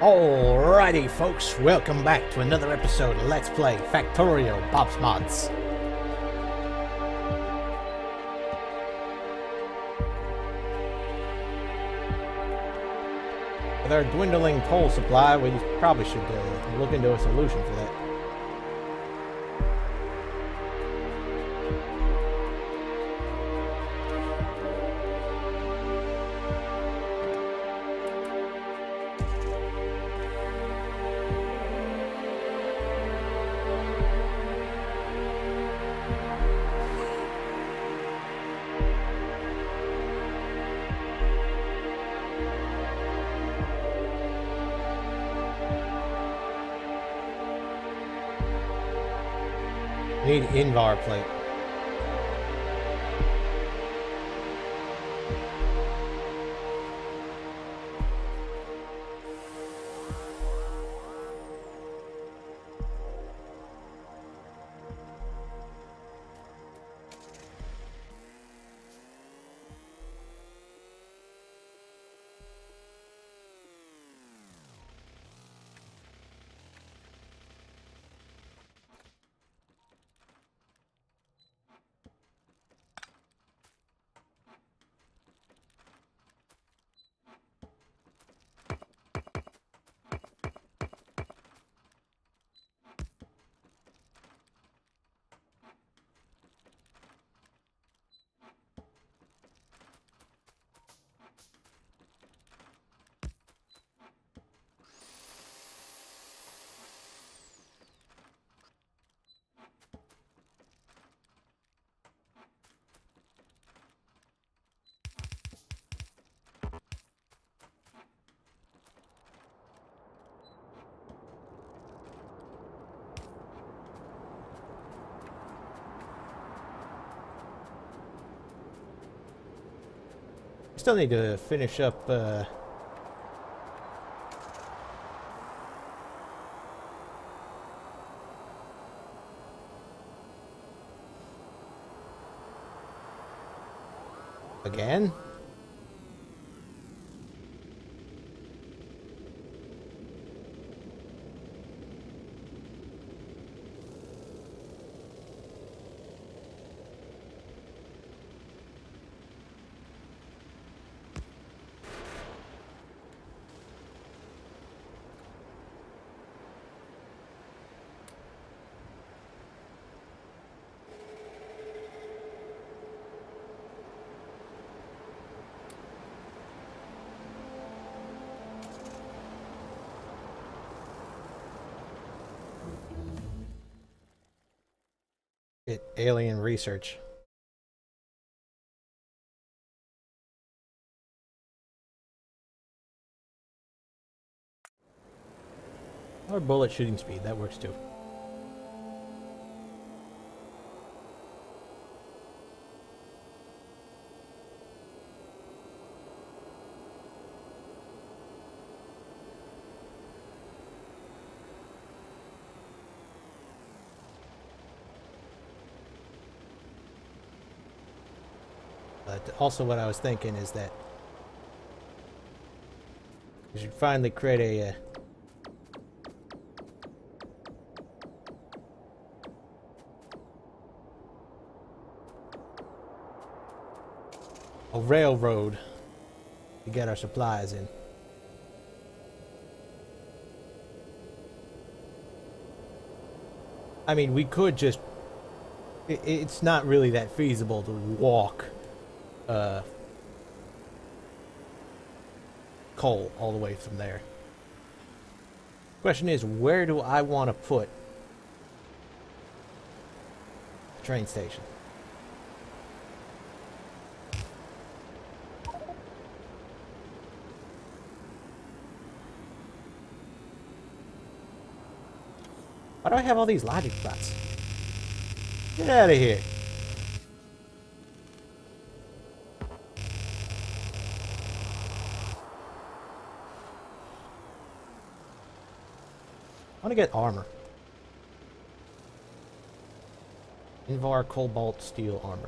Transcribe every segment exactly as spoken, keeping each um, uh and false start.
Alrighty folks, welcome back to another episode of Let's Play Factorio Bob's Mods. With our dwindling coal supply, we probably should uh, look into a solution for that. Need Invar plate. Still need to finish up uh, again. It, alien research. Or bullet shooting speed, that works too. But also what I was thinking is that we should finally create a uh, a railroad to get our supplies in. I mean, we could just it, it's not really that feasible to walk Uh, coal all the way from there. Question is, where do I want to put the train station? Why do I have all these logic spots? Get out of here. I want to get armor. Invar cobalt steel armor.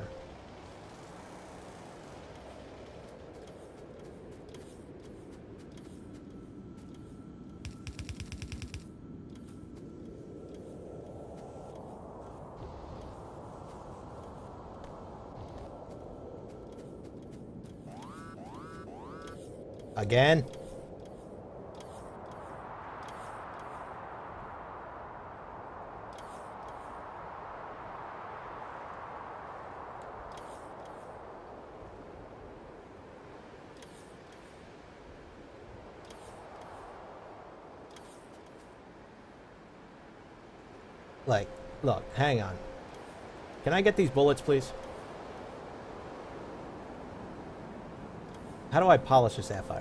Again? Like, look, hang on. Can I get these bullets, please? How do I polish a sapphire?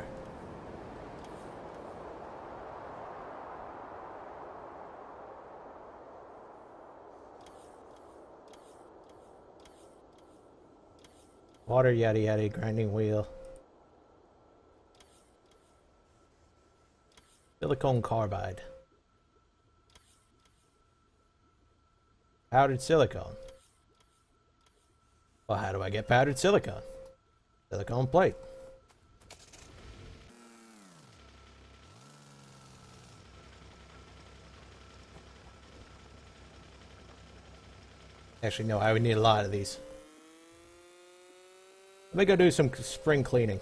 Water, yada yada, grinding wheel. Silicone carbide. Powdered silicone. Well, how do I get powdered silicone? Silicone plate. Actually, no, I would need a lot of these. Let me go do some spring cleaning.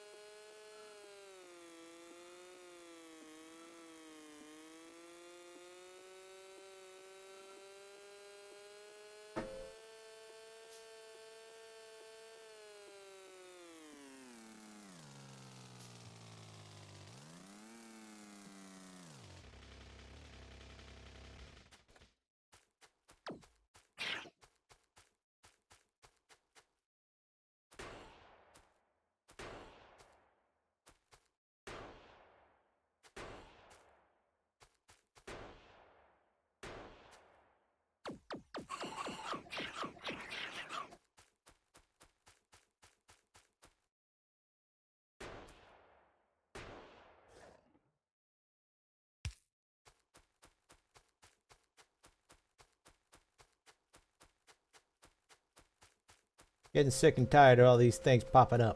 Getting sick and tired of all these things popping up.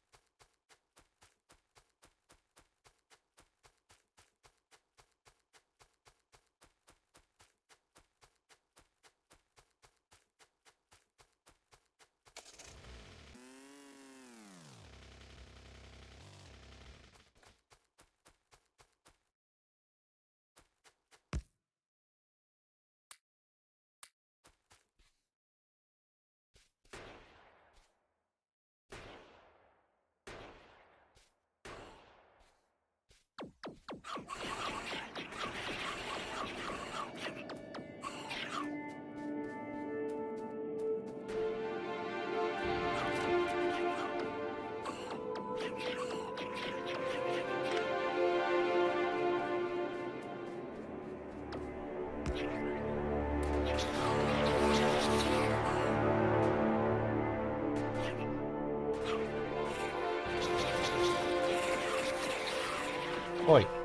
Oi.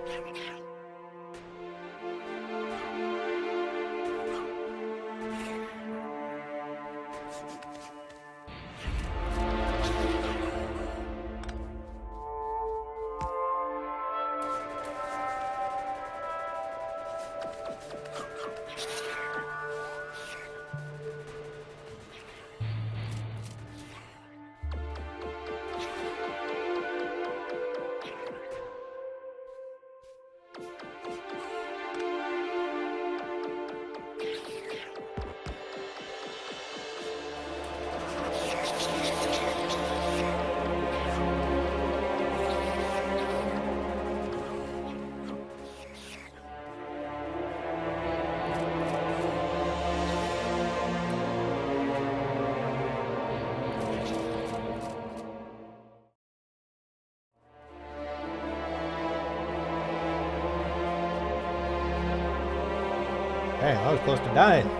Hey, I was close to dying.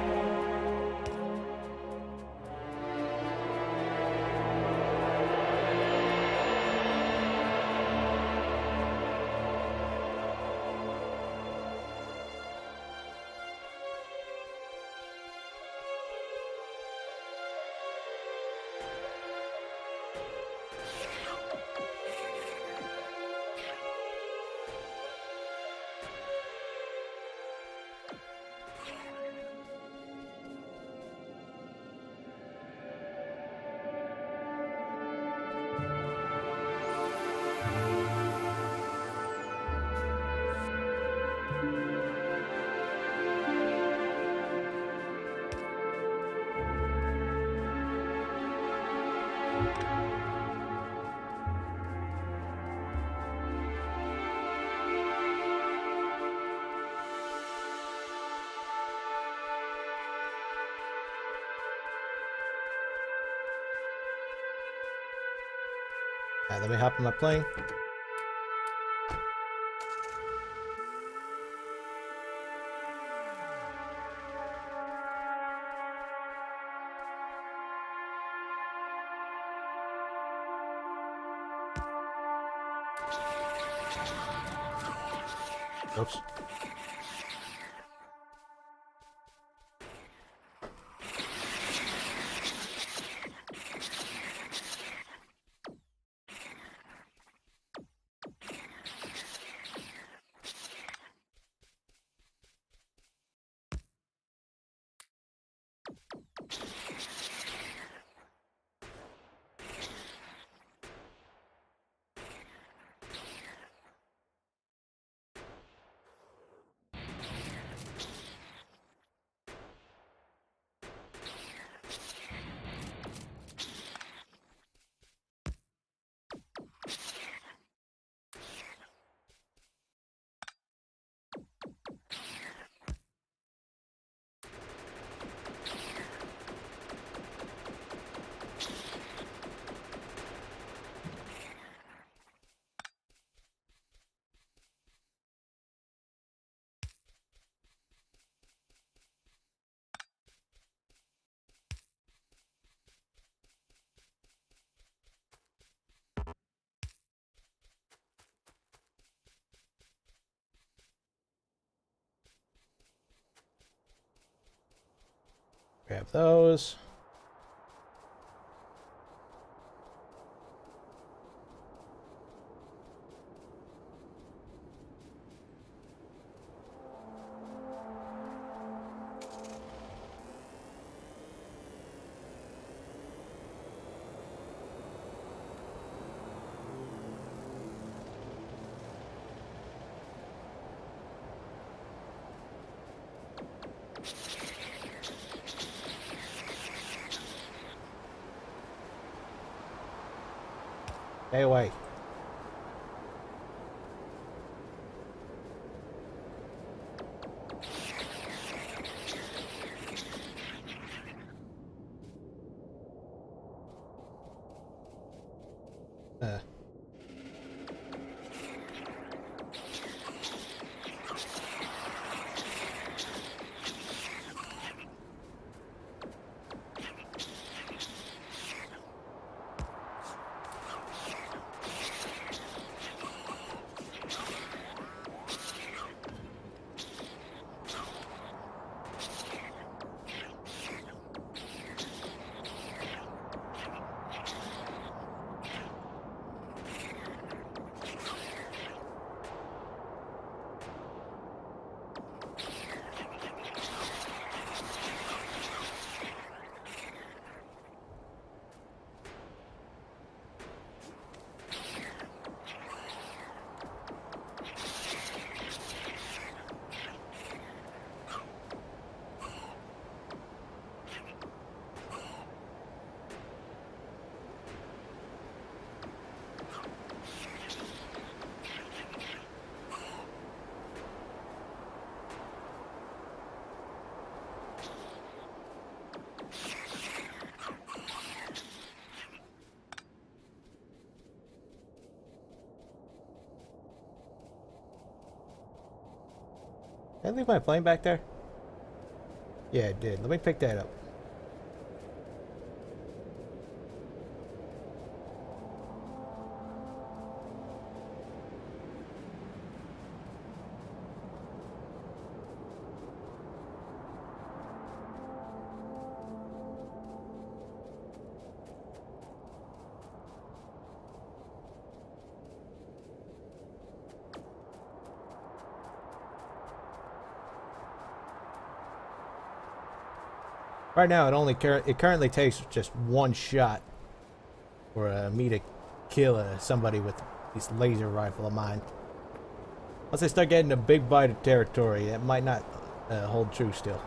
Alright, let me hop in my plane. Oops. Grab those. Stay away. Uh. Did I leave my plane back there? Yeah, it did. Let me pick that up. Right now, it only cur it currently takes just one shot for uh, me to kill uh, somebody with this laser rifle of mine. Once I start getting a big bite of territory, it might not uh, hold true still.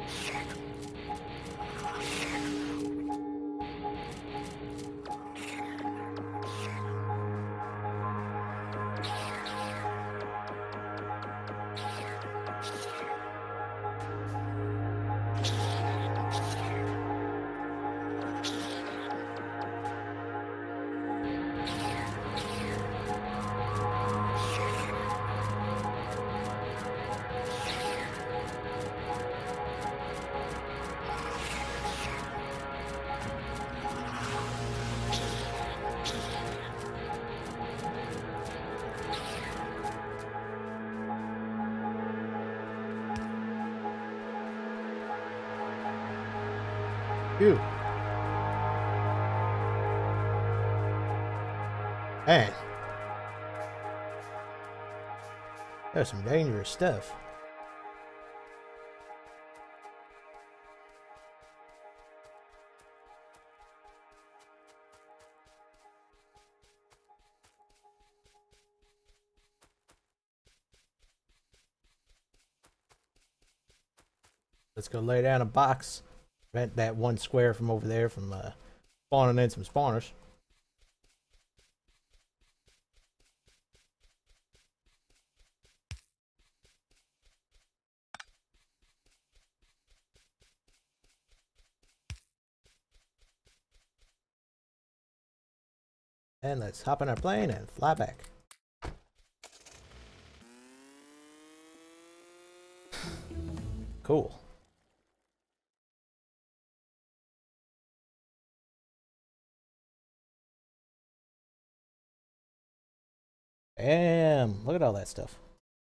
Phew. Man. There's some dangerous stuff. Let's go lay down a box. Prevent that one square from over there from uh, spawning in some spawners. And let's hop in our plane and fly back. Cool. Damn, look at all that stuff.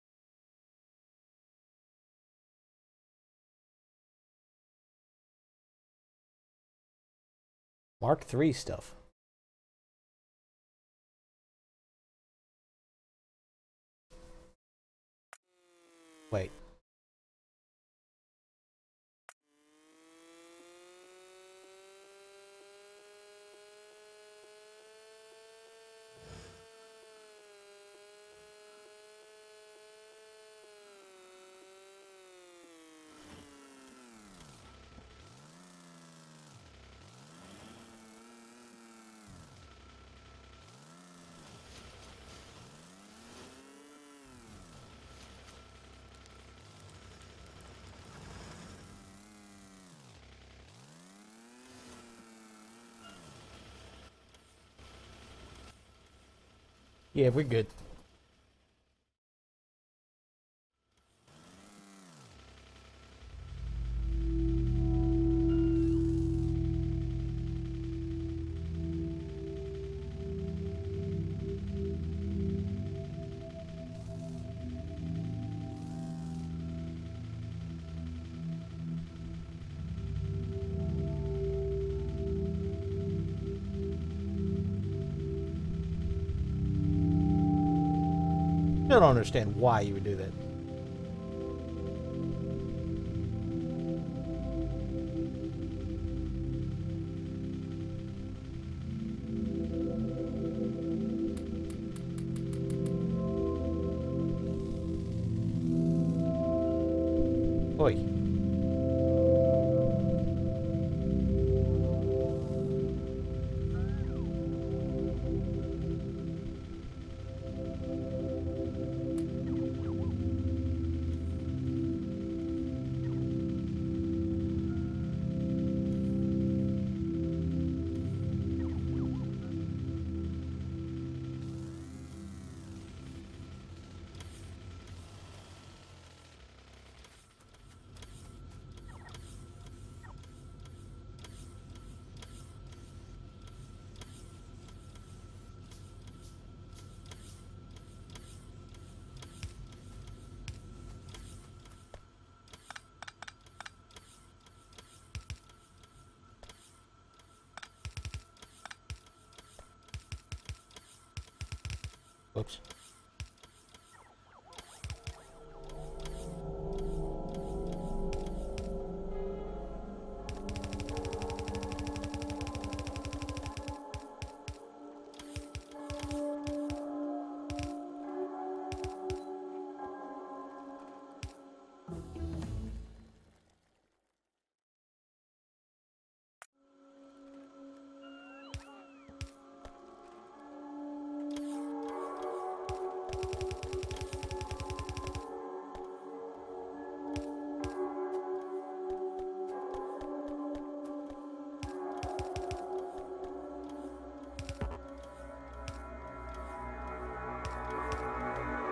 Mark three stuff. Wait. Yeah, we're good. I don't understand why you would do that. Oi. Oops.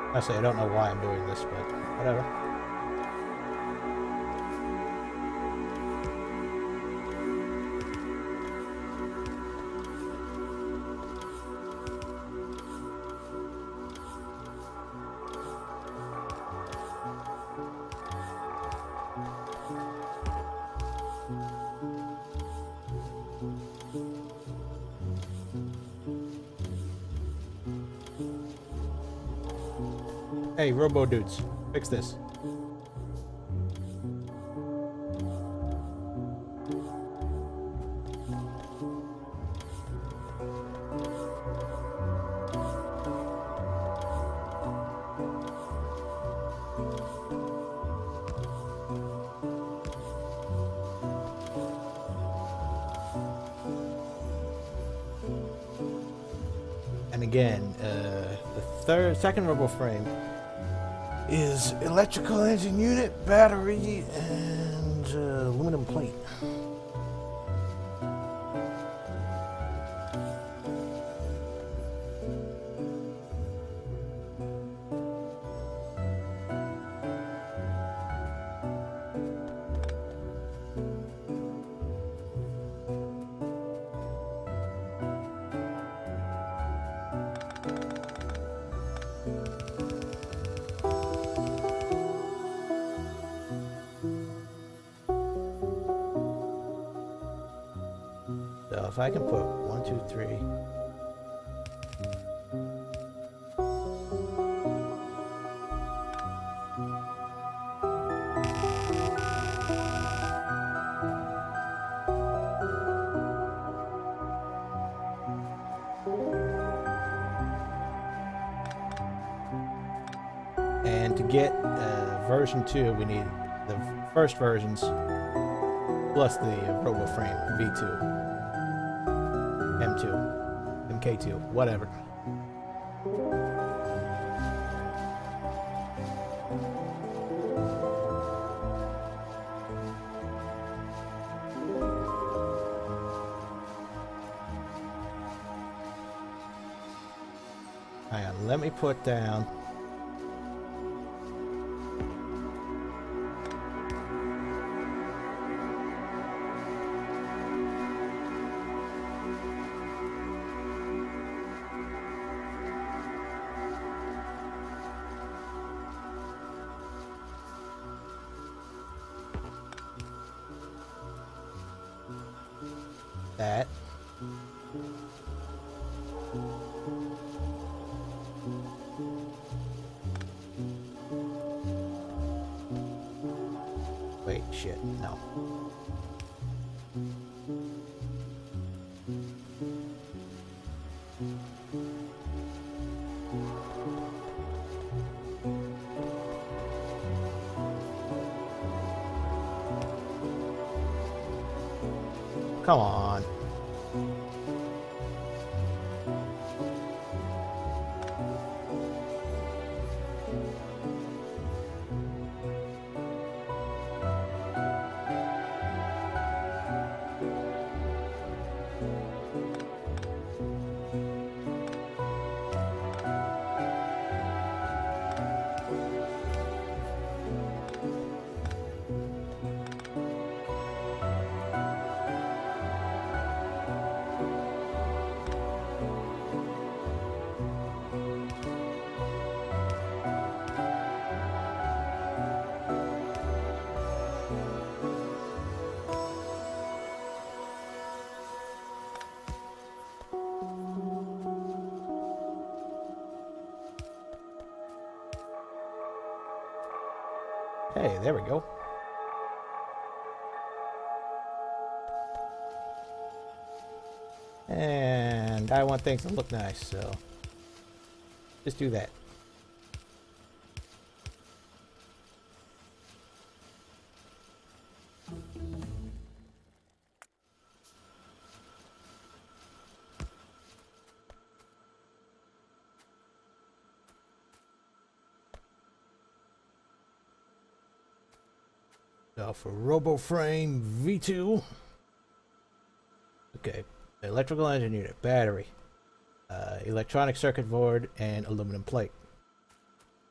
Actually, I don't know why I'm doing this, but whatever. Hey, robo dudes, fix this. And again, uh, the third, second robo frame is electrical engine unit, battery, and uh, aluminum plate. So if I can put one, two, three. And to get uh, version two, we need the first versions plus the uh, RoboFrame V two. M two, M K two, whatever. Hang on, let me put down. That. Wait, shit, no. Come on. Hey, there we go. And I want things to look nice, so just do that. So for RoboFrame V two, okay, electrical engine unit, battery, uh, electronic circuit board, and aluminum plate.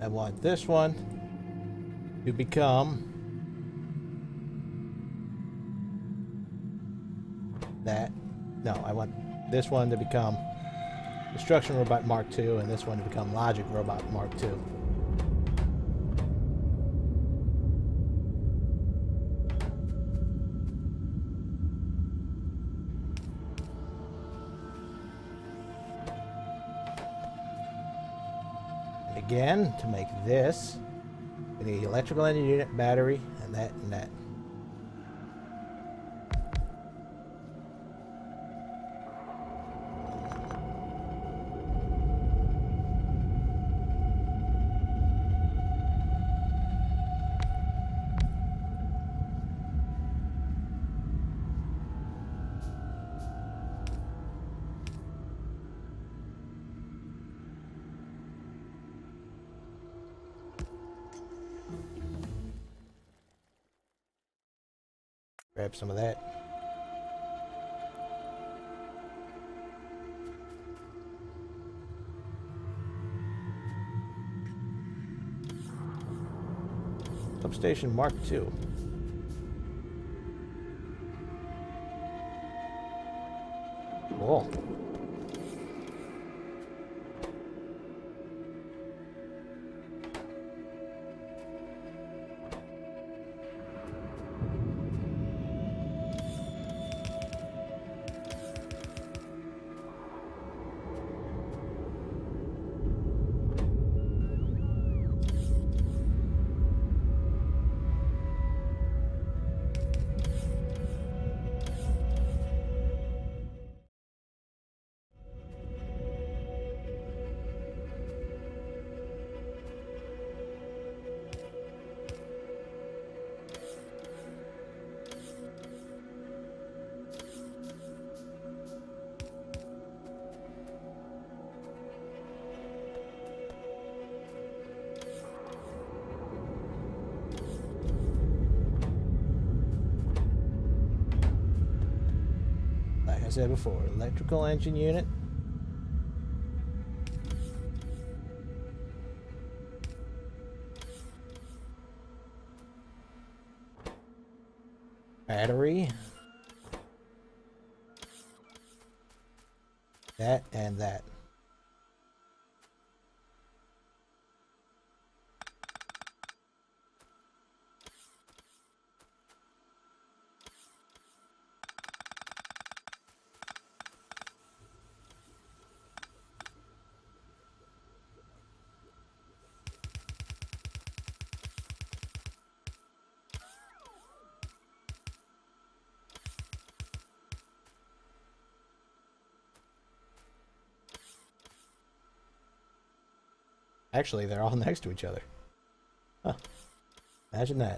I want this one to become that. No, I want this one to become Destruction Robot Mark two and this one to become Logic Robot Mark two. And again, to make this, we need electrical engine unit, battery, and that and that. Grab some of that. Substation Mark two. Cool. Like I said before, electrical engine unit. Battery. That and that. Actually, they're all next to each other. Huh. Imagine that.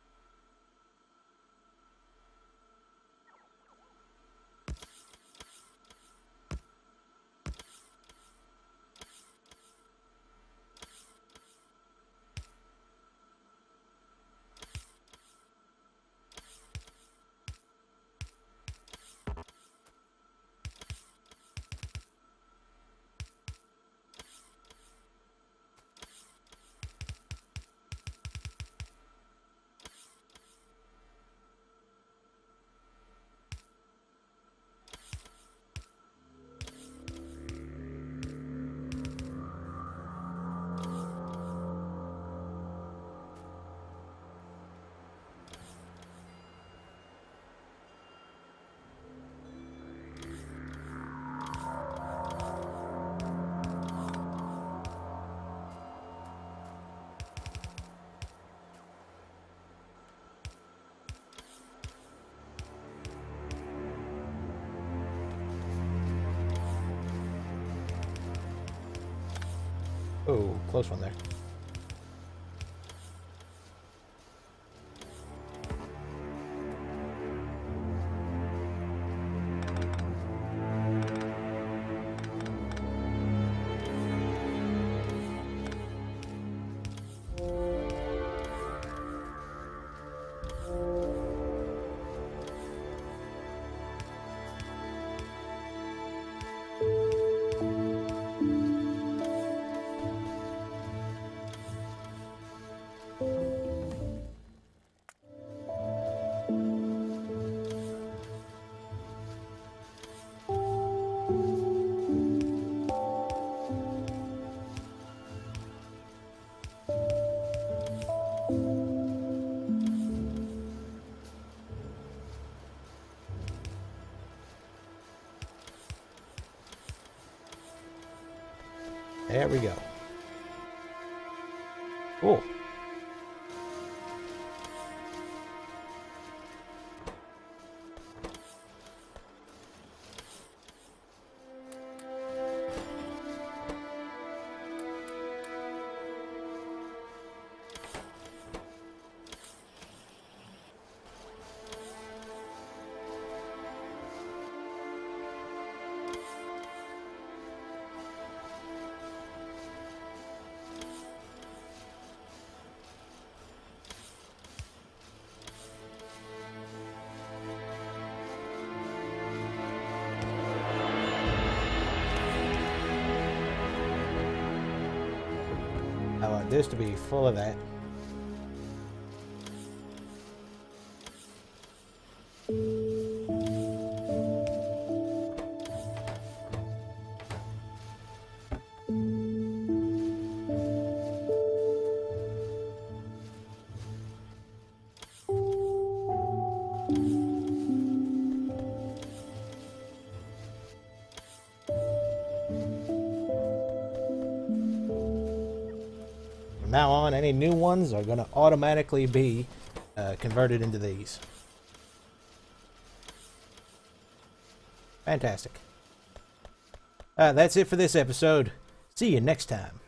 Oh, close one there. There we go. Cool. I want this to be full of that. From now on, any new ones are going to automatically be uh, converted into these. Fantastic. Uh, that's it for this episode. See you next time.